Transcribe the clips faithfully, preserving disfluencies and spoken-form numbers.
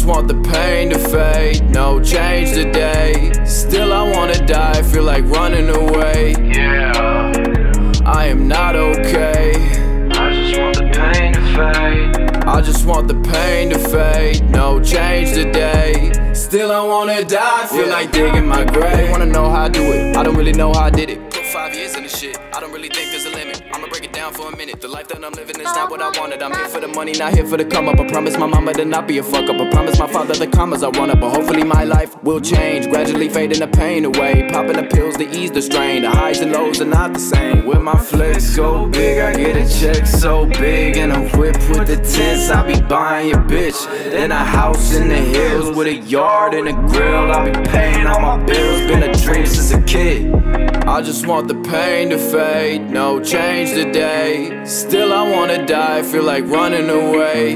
just want the pain to fade, no change today. Still I wanna die, feel like running away. Yeah, I am not okay. I just want the pain to fade. I just want the pain to fade, no change today. Still I wanna die, feel like digging my grave. They wanna know how I do it, I don't really know how I did it. Put five years in this shit, I don't really think there's a limit. I'ma break it down for a minute, the life that I'm living is not what I wanted. I'm here for the money, not here for the come up. I promise my mama to not be a fuck up. I promise my father the commas I run up. But hopefully my life will change, gradually fading the pain away. Popping the pills to ease the strain, the highs and lows are not the same. With my flex go big, I get a check so big. And a whip with the tents, I be buying your bitch. Then a house in the hills with a yard and a grill. I be paying all my bills, been a dream since a kid. I just want the pain to fade, no change today. Still I wanna die, feel like running away.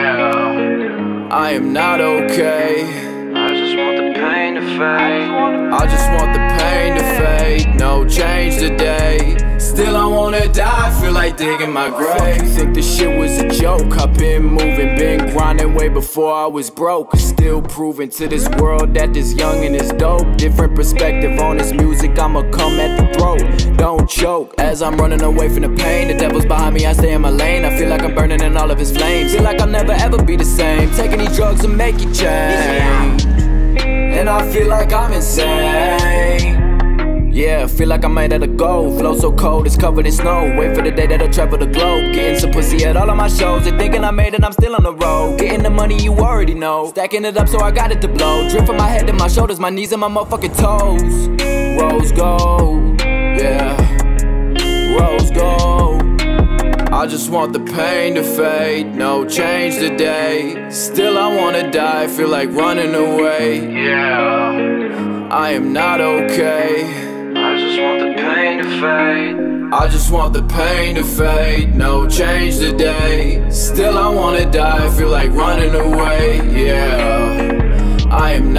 Yeah, I am not okay. I just want the pain to fade. I just want the pain to fade, no change today. Still I wanna die, feel like digging my grave. You think this shit was a joke? I've been moving, been grinding way before I was broke. Still proving to this world that this youngin' is dope. Different perspective on this music, I'ma come at the throat. Don't choke, as I'm running away from the pain. The devil's behind me, I stay in my lane. I feel like I'm burning in all of his flames. Feel like I'll never ever be the same. Taking these drugs will make you change. And I feel like I'm insane. Yeah, feel like I'm made out of gold. Flow so cold, it's covered in snow. Wait for the day that I'll travel the globe. Getting some pussy at all of my shows. They thinking I made it, I'm still on the road. Getting the money you already know. Stacking it up so I got it to blow. Drip from my head to my shoulders, my knees and my motherfucking toes. Rose gold, yeah, rose gold. I just want the pain to fade, no change today. Still I wanna die, feel like running away. Yeah, I am not okay. I just want the pain to fade. I just want the pain to fade, no change today. Still I wanna die, feel like running away. Yeah, I am